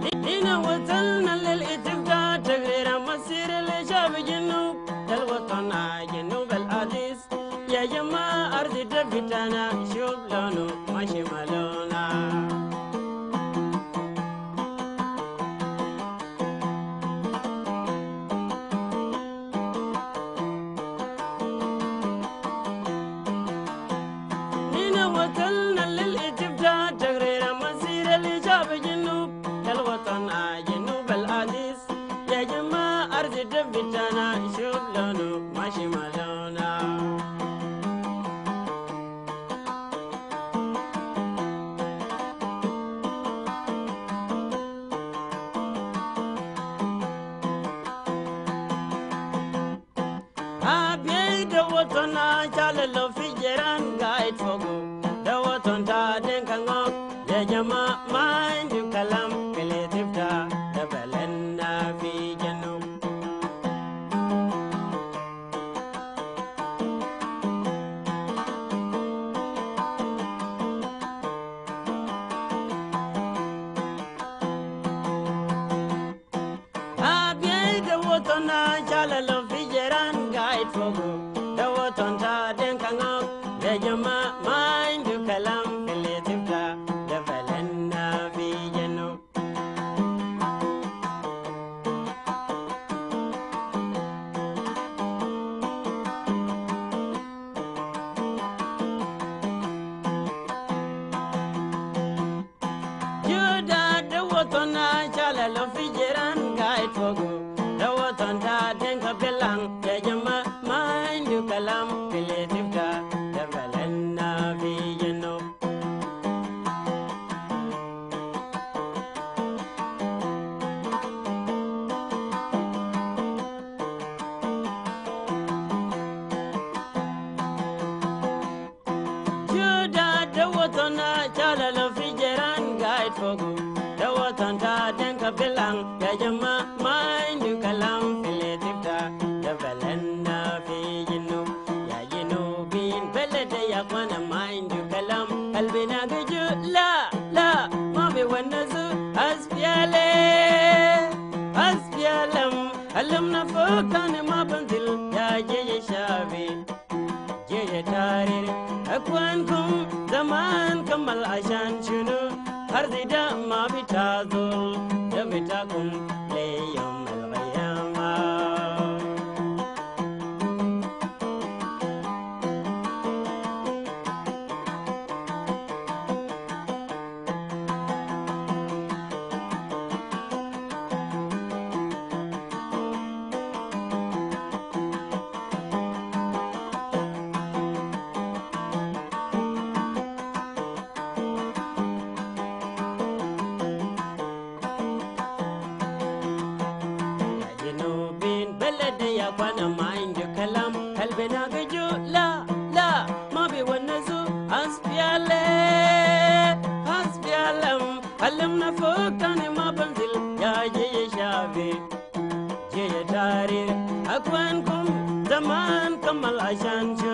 دينا وصلنا للاتفاق تغيير مصير الشعب جنوب الوطن جنوب العزيز يا جماعة أرض دفتنا شوف لونه ماشي مالونا دينا وصلنا للاتفاق تغيير مصير الشعب جنوب الوطن جنوب العزيز يا جماعة أرض دفتنا شوف لونه ماشي مالونا أبيي دوتنا جاللو في جيران قايد فوقو دوتن تا دنكنغوك يا جماعة ما عندي كلام كلي تفتا دبلنا في جنوب أبيي دوتنا جاللو في جيران قايد فوقو دوتن تا دنكنغوك يا جماعة ما عندي كلام كلي تفتا دبلنا في جنوب Juda dawatona chalalo fi jiran guide fogo dawatan ta denka belang ya jama mind you kalam keletifta dabalanna fi janub Juda dawatona chalalo fi jiran guide fogo dawatan ta denka belang ya jama mind you kalam keletifta dabalanna fi janub ya janubin belede ya kwana mind you kalam qalbina gaju la ma be wanazu asfiale asfialam alam na fokan ma banzil ya je shabi je tarir akwan kum zaman kamal ashan shunu arzida ma bitazul da bitakum liyum al-qiyamah Jinubin belede ya kwana mind you kalam kalbina gaju la ma be wanazu asfialam alam na fokan ma banzil ya je shabi je tarir akwan kum zaman kamal ashan